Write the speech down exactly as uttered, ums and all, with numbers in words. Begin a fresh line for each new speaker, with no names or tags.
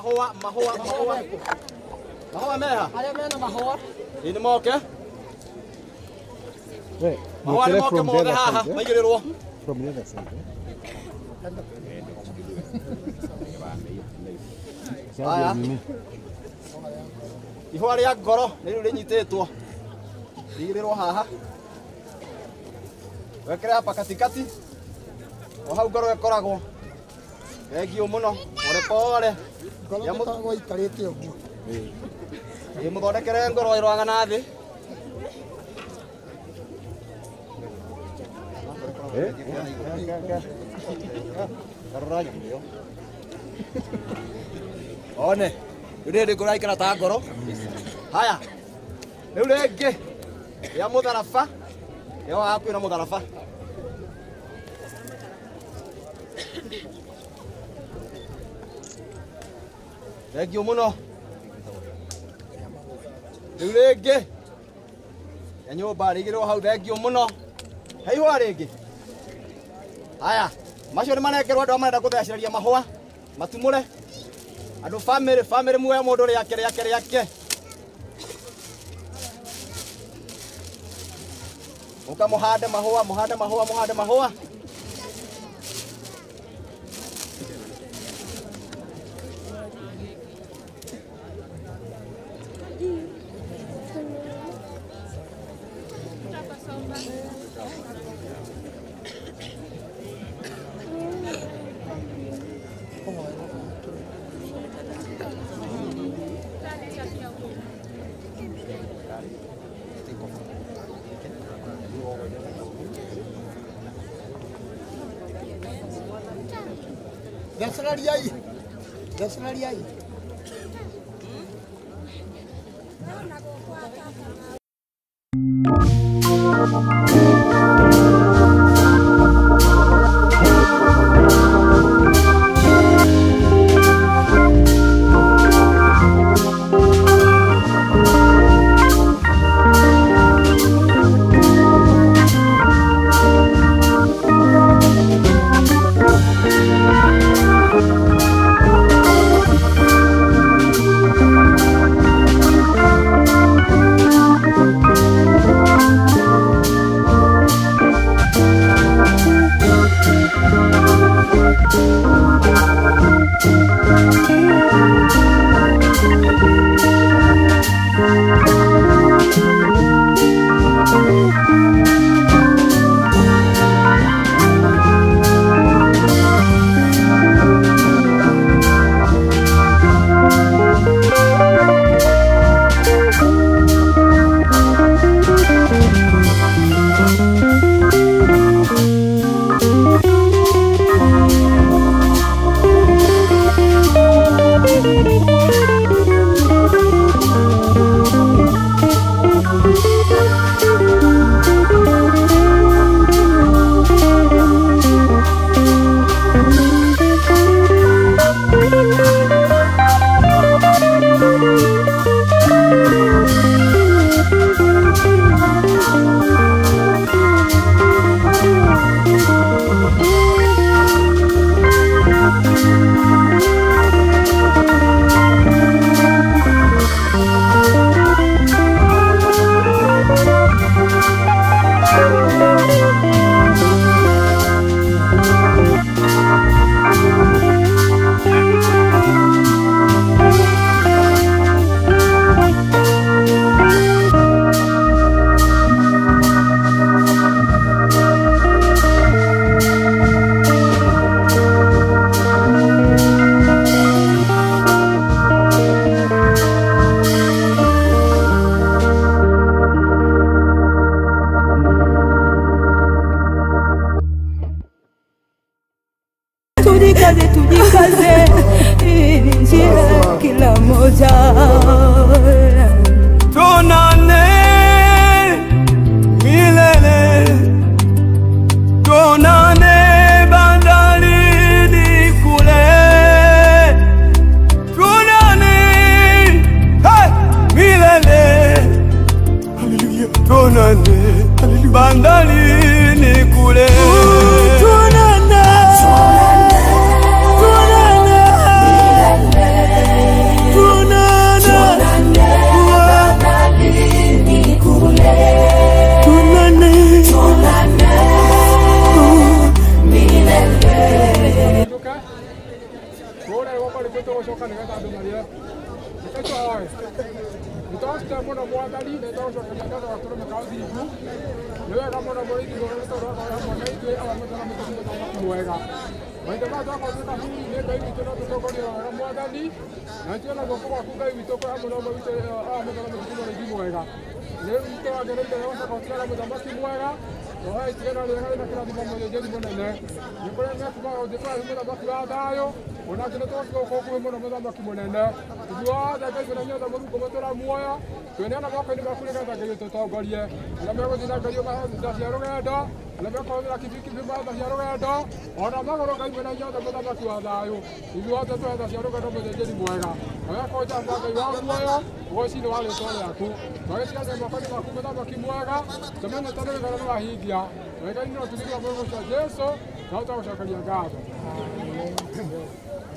mahua mahua mahua mahua meha
Arĩa mena mahũa.
ini moke
Wait,
mahua nĩ moke mothe haha maigĩrĩrwo
from the other side.
Aya. Ihũa rĩa ngoro nĩ rĩu rĩnyitĩtwo rĩigĩrĩrwo haha wekere hapa katikati o hau ngoro ĩkoragwo. Thengiũ mũno pore pore
Ngoro ĩkoragwo ĩikarĩte ũguo.
Mũthondekere ngoro ĩroaga na thĩ. One rĩu rĩrĩ kũraikara ta ngoro. Haya rĩu rĩngĩ rĩa mũtharaba rĩo hakuhĩ na mũtharaba. Thengiũ mũno. Rĩu rĩngĩ ya nyũmba rĩigĩrĩrwo hau thengiũ mũno. He ihũa rĩngĩ. Haya macio nĩ manengerwo andũ marenda gũthecereria mahũa matumũre andũ family family muoya mũndũ rĩake rĩake rĩake. Mũka mũhande mahũa mũhande mahũa mũhande mahũa.
Theceriai. Theceriai.
Kuona ni wako alikuwa kuchoka ni kata ndo Maria. Nikaitwa hawa. Nitaosha mbona mwadali nitaosha kama kata wa kutoka kazi hivi. Leo kama mbona mbona hivi ndio ndio mbona hivi au mbona mbona kumweka. Waende baada kwa kutoka hili ndio hivi tena kutoka ni mwadali. Na tena kwa kwa kutoka hivi toka hapo ndio mbona ah mbona mbona hivi mweka. Leo mtu agereza leo kwa kutoka mbona mweka. Oha itigana ni ngana kila mtu mmoja jadi mbona ne. Nikole na kwa odeka mbona bakura dayo. Ona tena to ko ko mbona mbona bakimona ne. Tuwa da kaza na nyoda mu ko motora muoya. Twene na bako ni bakule kata ke to to gorie. Ala me ko dina gorie ma da yaro ga do. Ala me ko la kifiki bimba da yaro ga do. Ona ma ko ga mbona nyoda mbona bakura dayo. Tuwa da to da yaro ga do mbona jadi muoya. Ala ko ta ba ga wa muoya. Wosi no wale to ya ku. Ba sia da bako ni bakuma bakimuaga. Tamana tano ga na higia. Wega ino tulikia Mungu cha Yesu, na utakushakalia gaza.